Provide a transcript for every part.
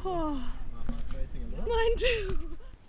Oh, my heart's racing a lot. mine too.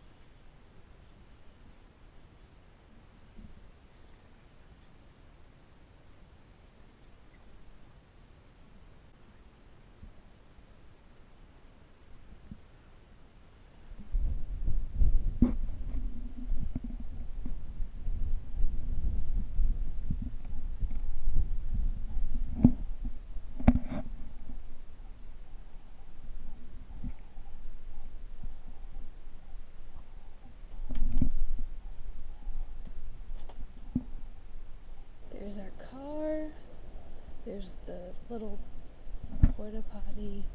There's our car, there's the little porta potty.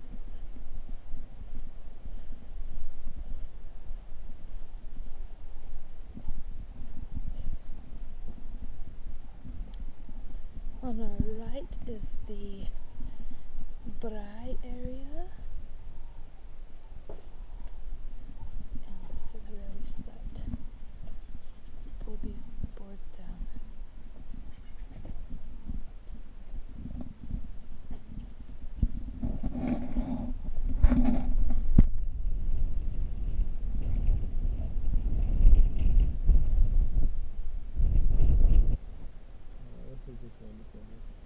On our right is the braai area, and this is where we slept. Pulled these boards down. This is just wonderful.